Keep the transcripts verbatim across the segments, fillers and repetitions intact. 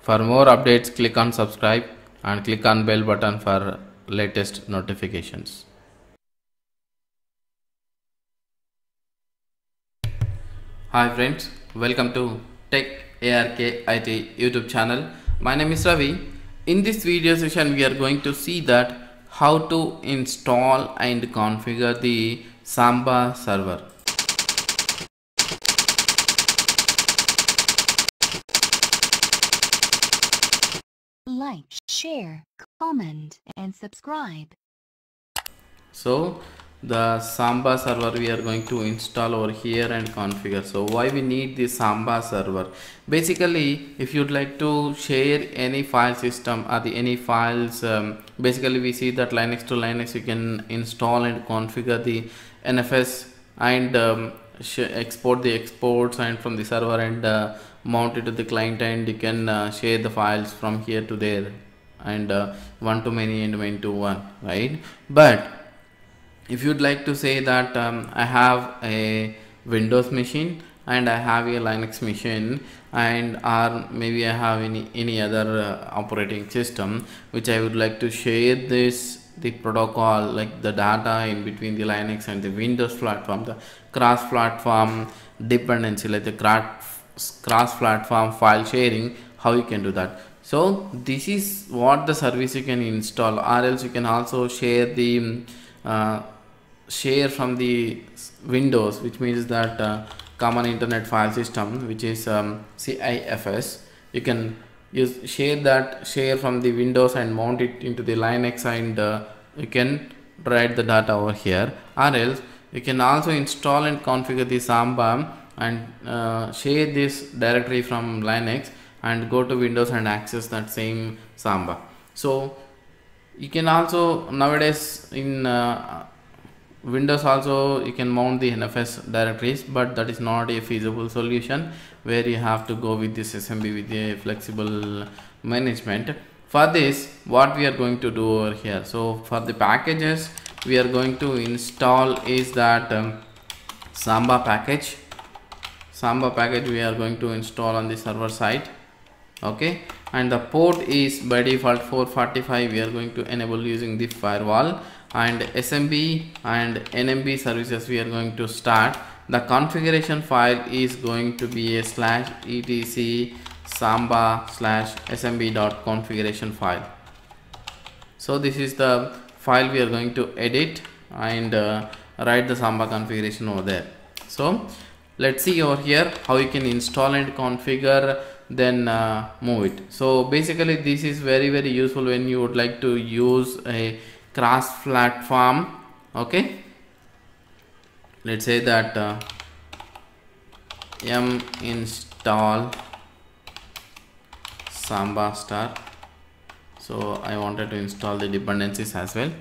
For more updates, click on subscribe and click on bell button for latest notifications. Hi friends, welcome to Tech ArkIT YouTube channel. My name is Ravi. In this video session, we are going to see that how to install and configure the Samba server. Like, share, comment and subscribe. So the Samba server we are going to install over here and configure. So why we need the Samba server? Basically, if you'd like to share any file system or the any files, um, basically we see that Linux to Linux you can install and configure the N F S and um, export the exports and from the server and uh, mount it to the client, and you can uh, share the files from here to there and uh, one to many and many to one, right? But if you'd like to say that um, I have a Windows machine and I have a Linux machine, and or maybe I have any any other uh, operating system which I would like to share this the protocol, like the data in between the Linux and the Windows platform, the cross platform dependency, like the cross platform file sharing, how you can do that. So this is what the service you can install, or else you can also share the uh, share from the Windows, which means that uh, common internet file system, which is um, C I F S. You can use share that share from the Windows and mount it into the Linux, and uh, you can write the data over here, or else you can also install and configure the Samba and uh, share this directory from Linux and go to Windows and access that same Samba. So you can also nowadays in uh, Windows also you can mount the N F S directories, but that is not a feasible solution where you have to go with this S M B with a flexible management. For this, what we are going to do over here, so for the packages we are going to install is that um, Samba package. Samba package we are going to install on the server side, okay, and the port is by default four forty-five. We are going to enable using the firewall, and S M B and N M B services we are going to start. The configuration file is going to be a slash etc samba slash smb dot configuration file. So this is the file we are going to edit and uh, write the Samba configuration over there. So let's see over here how you can install and configure, then uh, move it. So basically this is very very useful when you would like to use a cross platform. Okay, let's say that uh, yum install Samba star. So I wanted to install the dependencies as well.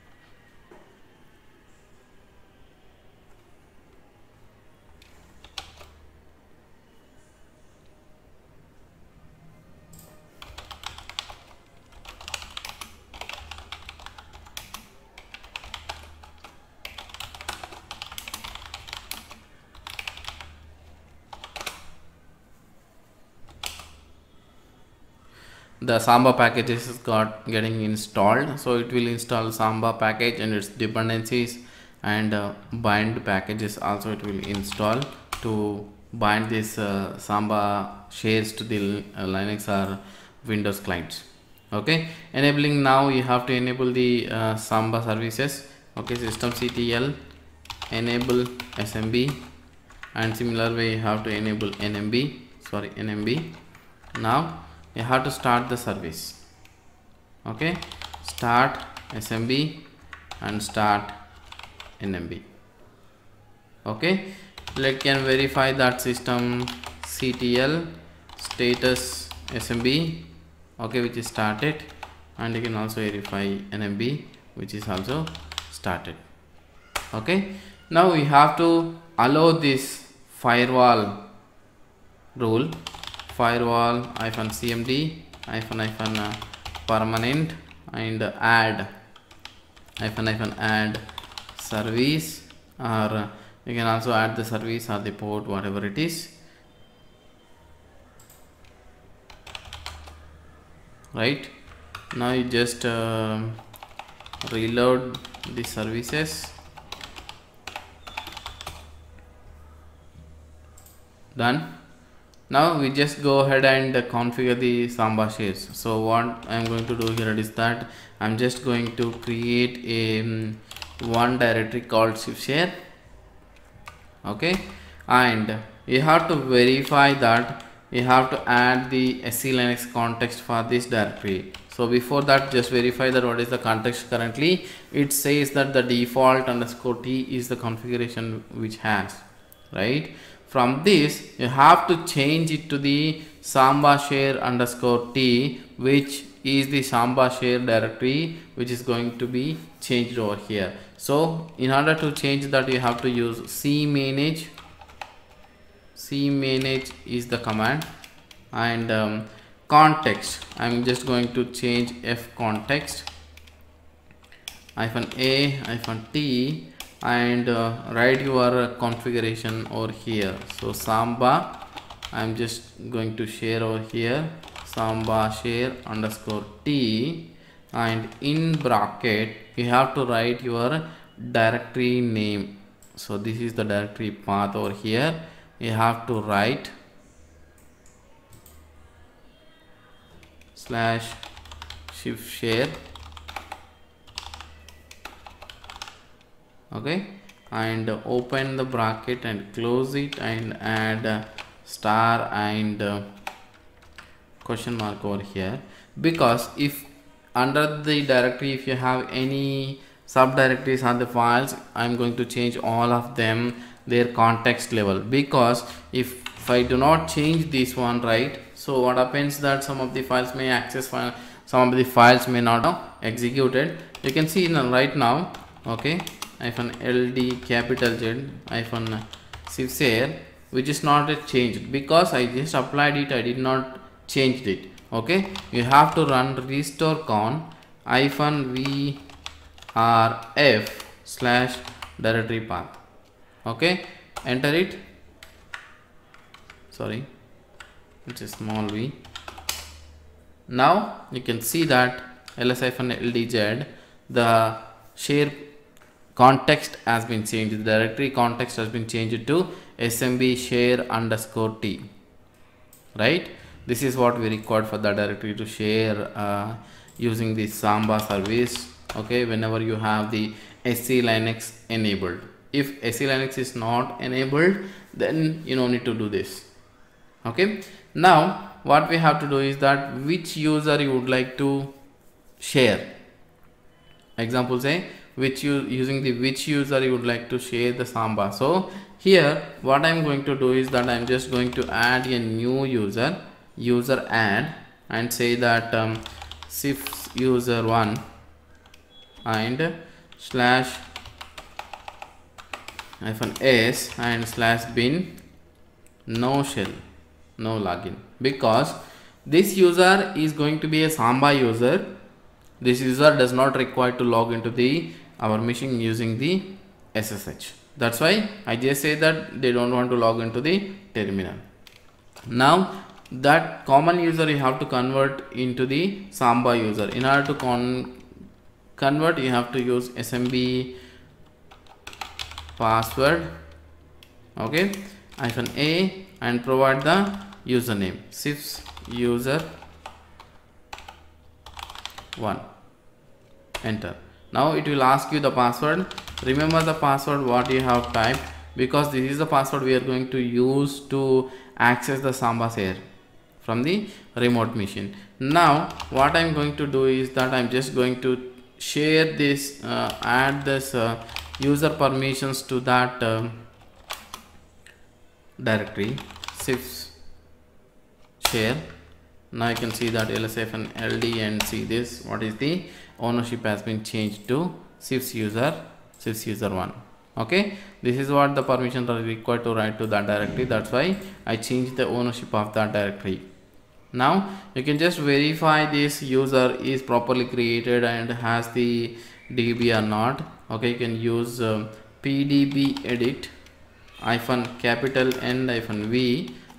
The Samba package is got getting installed, so it will install Samba package and its dependencies, and uh, bind packages also it will install to bind this uh, Samba shares to the uh, Linux or Windows clients. Okay, enabling, now you have to enable the uh, Samba services. Okay, systemctl enable S M B, and similar way you have to enable N M B, sorry N M B. Now you have to start the service. Okay, start S M B and start N M B. Okay, let can verify that system C T L status S M B, okay, which is started, and you can also verify N M B which is also started. Okay, now we have to allow this firewall rule, firewall hyphen cmd hyphen hyphen uh, permanent, and uh, add hyphen hyphen add service, or uh, you can also add the service or the port, whatever it is. right? Now you just uh, reload the services. Done. Now we just go ahead and uh, configure the Samba shares. So what I'm going to do here is that I'm just going to create a um, one directory called C I F S share. Okay, and you have to verify that you have to add the S C Linux context for this directory. So before that, just verify that what is the context currently. It says that the default underscore T is the configuration which has, right? From this, you have to change it to the Samba share underscore T, which is the Samba share directory, which is going to be changed over here. So in order to change that, you have to use cmanage. Cmanage is the command, and um, context, I'm just going to change f context hyphen a hyphen t, and uh, write your configuration over here. So Samba, I'm just going to share over here Samba share underscore t, and in bracket you have to write your directory name. So this is the directory path over here. You have to write slash shift share, okay, and open the bracket and close it and add uh, star and uh, question mark over here, because if under the directory if you have any subdirectories on the files, I'm going to change all of them their context level, because if, if I do not change this one, right, so what happens that some of the files may access file, some of the files may not be executed. You can see in right now, okay, hyphen ld capital Z hyphen C I F S share, which is not yet changed because I just applied it, I did not changed it. Okay, you have to run restore con hyphen vrf slash directory path. Okay, enter it. Sorry, it's a small v. Now you can see that ls hyphen ldz, the share context has been changed, the directory context has been changed to smb share underscore t, right? This is what we required for the directory to share uh, using the Samba service. Okay, whenever you have the S C Linux enabled. If S C Linux is not enabled, then you don't need to do this. Okay, now what we have to do is that which user you would like to share. Example, say which you using the which user you would like to share the Samba. So here what I'm going to do is that I'm just going to add a new user, user add, and say that um, C I F S user one and slash hyphen s and slash bin no shell, no login, because this user is going to be a Samba user. This user does not require to log into the our machine using the S S H. That's why I just say that they don't want to log into the terminal. Now that common user you have to convert into the Samba user. In order to con convert, you have to use S M B password, okay, hyphen a, and provide the username C I F S user one. Enter. Now it will ask you the password. Remember the password what you have typed, because this is the password we are going to use to access the Samba share from the remote machine. Now what I'm going to do is that I'm just going to share this, uh, add this uh, user permissions to that uh, directory C I F S share. Now you can see that L S F and L D, and see this, what is the ownership has been changed to C I F S user, C I F S user one. Okay, this is what the permissions are required to write to that directory. That's why I changed the ownership of that directory. Now you can just verify this user is properly created and has the D B or not. Okay, you can use um, pdb edit hyphen capital N hyphen V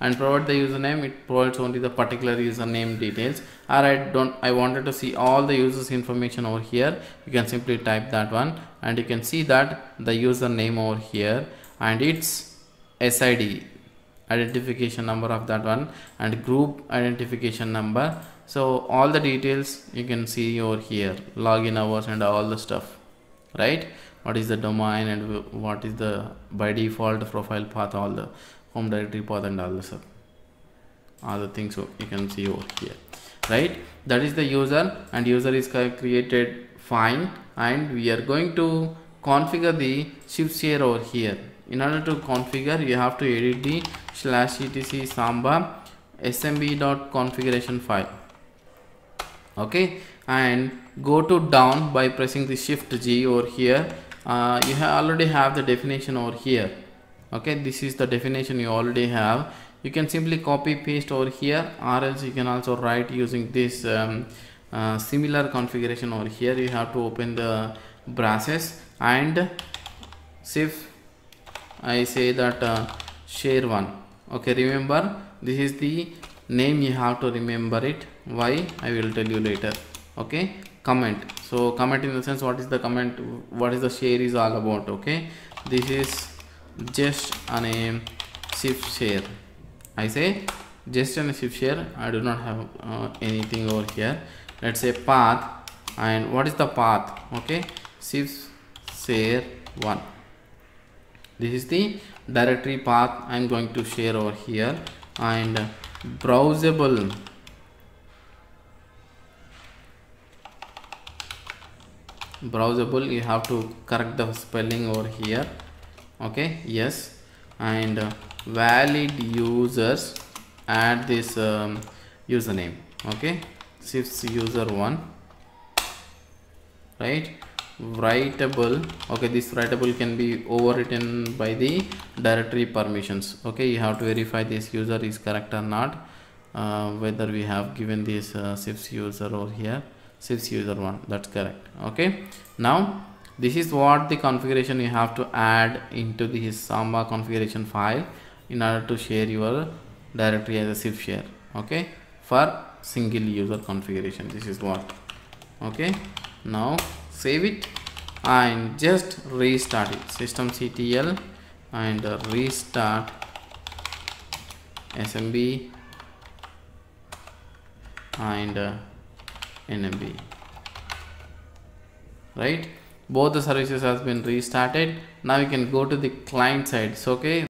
and provide the username. It provides only the particular username details. Or I don't I wanted to see all the users information over here, you can simply type that one, and you can see that the username over here and its S I D, identification number of that one, and group identification number. So all the details you can see over here, login hours and all the stuff, right? What is the domain and what is the by default profile path, all the home directory path and all the stuff, all the things so you can see over here, right? That is the user, and user is created fine, and we are going to configure the shift share over here. In order to configure, you have to edit the slash etc samba smb dot configuration file, okay, and go to down by pressing the shift G over here. Uh, you have already have the definition over here, okay. This is the definition you already have. You can simply copy paste over here, or else you can also write using this um, uh, similar configuration over here. You have to open the browsers and C I F S, I say that uh, share one, okay. Remember, this is the name, you have to remember it. Why, I will tell you later, okay. Comment, so comment in the sense, what is the comment, what is the share is all about, okay. This is just a name shift share, I say just a shift share. I do not have uh, anything over here. Let's say path, and what is the path, okay, shift share one. This is the directory path I am going to share over here. And browsable, browsable you have to correct the spelling over here, okay, yes. And uh, valid users, add this um, username, okay, C I F S user one, right. Writable, okay, this writable can be overwritten by the directory permissions, okay. You have to verify this user is correct or not, uh, whether we have given this uh, C I F S user over here, C I F S user one, that's correct, okay. Now this is what the configuration you have to add into the Samba configuration file in order to share your directory as a C I F S share, okay, for single user configuration. This is what, okay. Now save it and just restart it, systemctl and uh, restart S M B and uh, N M B, right. Both the services has been restarted. Now you can go to the client side, so okay.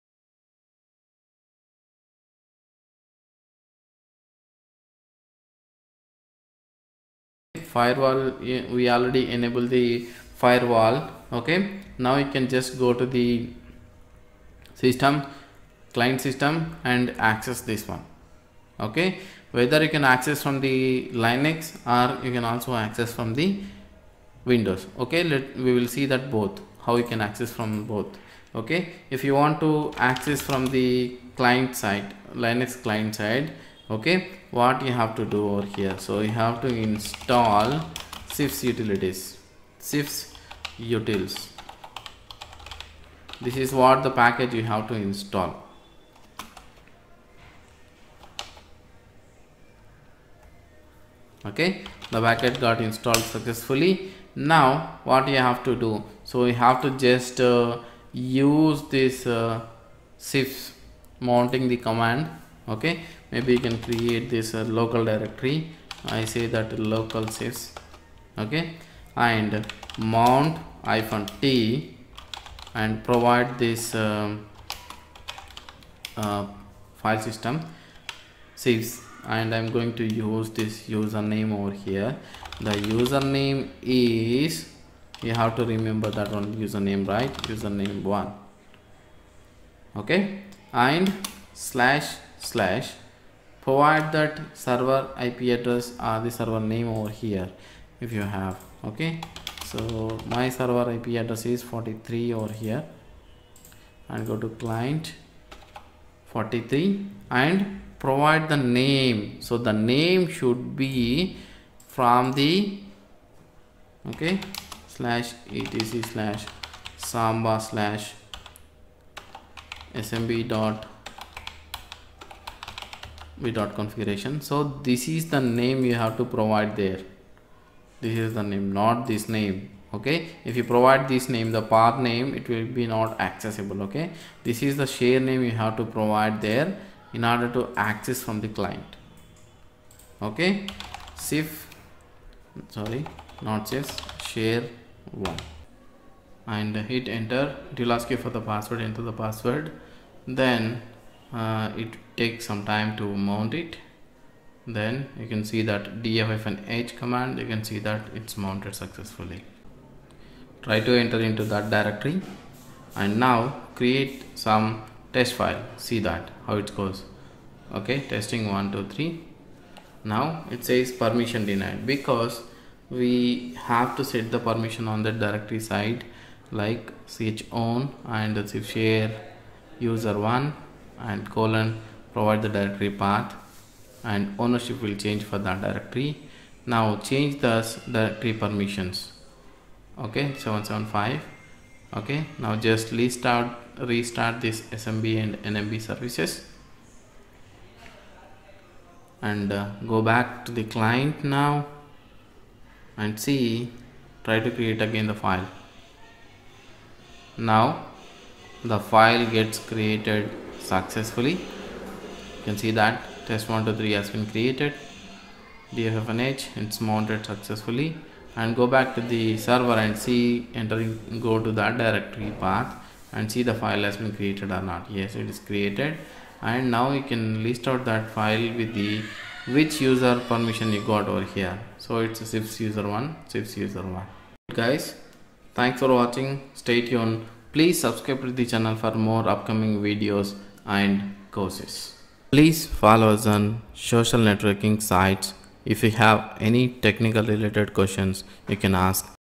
Firewall, we already enabled the firewall, okay. Now you can just go to the system, client system, and access this one, okay. Whether you can access from the Linux or you can also access from the Windows, okay. Let we will see that both, how you can access from both, okay. If you want to access from the client side, Linux client side, okay, what you have to do over here, so you have to install C I F S utilities, C I F S utils. This is what the package you have to install, okay. The packet got installed successfully. Now what you have to do, so you have to just uh, use this uh, C I F S mounting the command, okay. Maybe you can create this uh, local directory, I say that local C I F S, okay, and mount hyphen t and provide this um, uh, file system C I F S, and I'm going to use this username over here. The username is, you have to remember that one username, right, username one, okay, and slash slash provide that server I P address or the server name over here if you have, okay. So my server I P address is forty-three over here, and go to client forty-three and provide the name. So the name should be from the, okay, slash etc slash samba slash smb dot v.configuration. So this is the name you have to provide there. This is the name, not this name. Okay, if you provide this name, the path name, it will be not accessible. Okay, this is the share name you have to provide there in order to access from the client. Okay, C I F, sorry, not C I F S, share one, and hit enter. It will ask you for the password. Enter the password. Then uh, it takes some time to mount it. Then you can see that D F H command, you can see that it's mounted successfully. Try to enter into that directory and now create some test file. See that how it goes. Okay, testing one two three. Now it says permission denied because we have to set the permission on the directory side, like chown and the share user one and colon provide the directory path, and ownership will change for that directory. Now change the directory permissions. Okay, seven seven five. Okay, now just restart restart this S M B and N M B services and uh, go back to the client now and see, try to create again the file. Now the file gets created successfully. You can see that test one two three has been created. D F H, it's mounted successfully. And go back to the server and see, entering, go to that directory path and see the file has been created or not. Yes, it is created. And now you can list out that file with the which user permission you got over here. So it's a C I F S user one, C I F S user one. Guys, thanks for watching. Stay tuned. Please subscribe to the channel for more upcoming videos and courses. Please follow us on social networking sites. If you have any technical related questions, you can ask.